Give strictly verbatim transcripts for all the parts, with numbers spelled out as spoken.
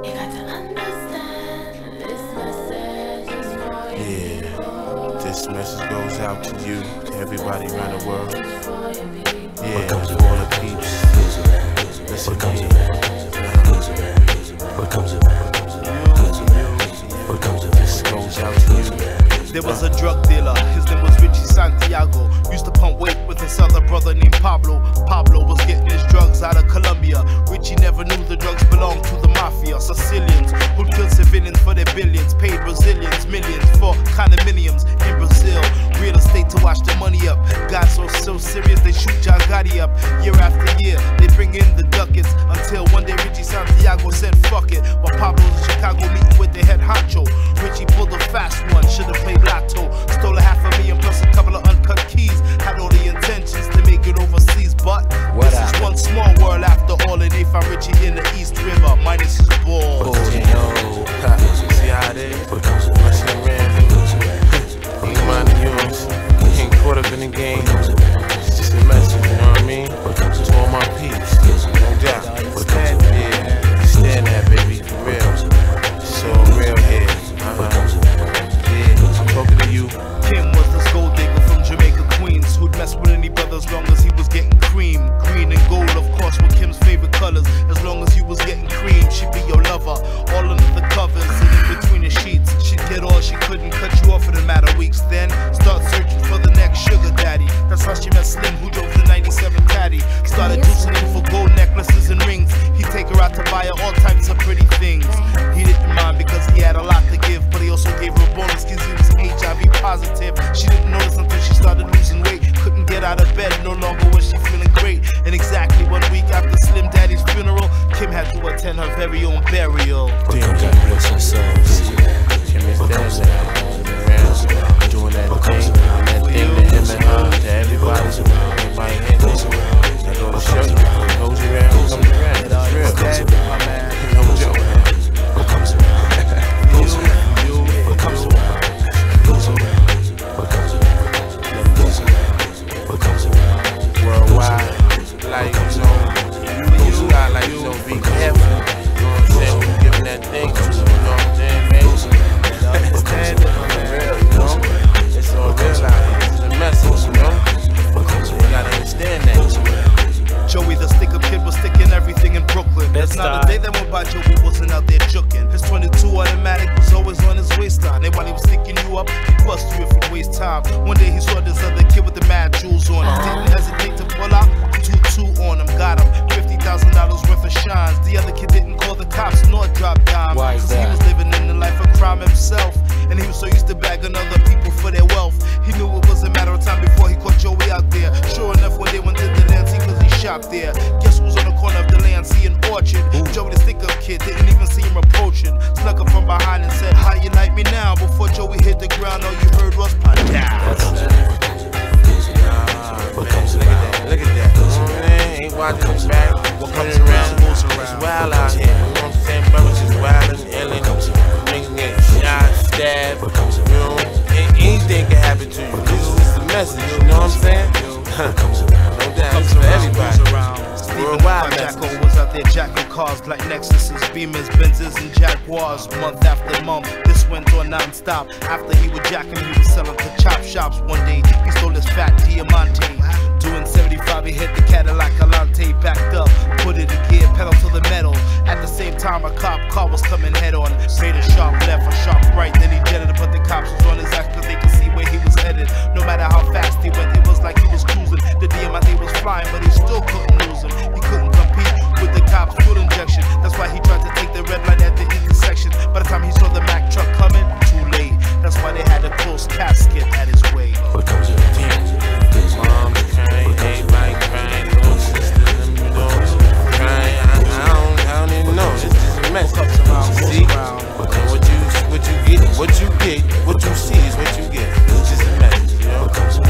Yeah, this message goes out to you, to everybody around the world. Yeah, to all the peeps. Listen here. What comes of What comes of this goes out to you. There was a drug dealer, his name was Richie Santiago. Used to pump weight with his other brother named Pablo. Pablo was getting his drugs out of Colombia. Richie never knew the drugs belonged to the mafia. Sicilians who'd kill civilians for their billions, paid Brazilians millions for condominiums in Brazil. Real estate to wash the money up. Got so so serious they shoot John Gotti up. Year after year they bring in the ducats, until one day Richie Santiago said fuck it. While Pablo was in Chicago meeting with the head honcho, Richie pulled a fast one, should've played lotto. Stole a half a million plus a couple of uncut keys. Had all the intentions to make it overseas, but what this up? is one small world after all, and they found Richie in the East River minus his balls. Oh, yo, see how it is? Rushing around, ain't minding yours. Ain't caught up in the game. It's just a message, you know what I mean? To all my peeps, no doubt. Stand there, stand there, baby, for real. It's all real here. Uh-huh. Yeah, I'm talking to you. Kim was this gold digger from Jamaica, Queens, who'd mess with any brother as long as he was getting cream. Green and gold, of course, were Kim's favorite colors. As long as you was getting cream, she'd be your lover. All under the covers and in between the sheets. She'd get all she couldn't, cut you off in a matter of weeks. Then start searching for the next sugar daddy. That's how she met Slim, who drove the ninety-seven Caddy. Started juicing him for gold necklaces and rings. He'd take her out to buy her all types of pretty things. He didn't mind because he had a lot to give, but he also gave her a bonus because he was H I V positive. She didn't notice until she started losing weight. Couldn't get out of bed, no longer was she feeling great. And exactly one week after Slim Daddy's funeral, Kim had to attend her very own burial. Damn, God bless her soul. Kim is dancing around, doing that thing, that thing to him and her, to everybody, everybody hitting it. That go to show you, it goes around, it comes around. It's real, my man. No joke. What comes around? Goes around. What comes around? Goes around. What comes around? Goes around. What comes around? Worldwide, like, you know, you got, like, you know, be careful. You know what I'm saying? When you giving that thing, you know what I'm saying, man? Stand it, for real, you know? It's all real out here. It's a message, you know? You gotta understand that. Joey the stick-up kid was sticking everything in Brooklyn. There's not a day that went by Joey wasn't out there juking. His twenty-two automatic was always on his waistline, and while he was sticking you up, he'd bust you if you waste time. One day he saw this other kid with the mad jewels on him. Didn't hesitate to pull out, two two on him, got him fifty thousand dollars worth of shines. The other kid didn't call the cops nor drop dime, Why is cause that? he was living in the life of crime himself, and he was so used to bagging other people for their wealth. He knew it was a matter of time before he caught Joey out there. Sure enough, when they went to the Lancey, cause he shopped there. Guess who was on the corner of the Lancey and Orchard? Ooh. Joey the stick-up kid didn't even see him approaching. Snuck up from behind and said, how you like me now? Before Joey hit the ground, all you heard was a down. What comes around? Look at that. You know what I'm saying? Ain't watching his back. What comes around goes around. It's wild out here. You know what I'm saying? Brothers is wild and alien. Niggas get shot, stabbed. You know, anything can happen to you. This is the message. You know what I'm saying? No doubt. It's for everybody. Worldwide Jacko was out there jacking cars like Lexuses, Beamers, Benzes, and Jaguars. Month after month, this went on non-stop. After he was jacking, he was selling to chop shops. One day, he stole his fat Diamante. Doing seventy-five, he hit the Cadillac Alante, backed up, put it in gear, pedal to the metal. At the same time, a cop car was coming head on. Made a sharp left, a sharp right, then he jetted it, but the cops was on his ass cause they could see where he was headed. No matter how fast he went, it was like he was cruising. The Diamante was flying, but he still couldn't lose him. He couldn't compete with the cops' fuel injection. That's why he tried to take the red light at the intersection. By the time he saw the Mack truck coming, too late. That's why they had to close casket at his way. What comes with the team? Mom's crying, everybody crying, little sisters, them dogs crying. I, I don't, I don't even know. It's just a mess. See, what you, what you get, what you get, what you see is what you get. It's just a mess, you know.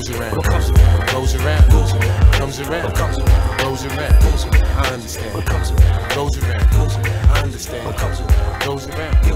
goes around, goes around, goes around, goes around, comes around, comes around, goes around, goes around. I understand. What comes around, goes around, goes around. I understand. What comes around, goes around.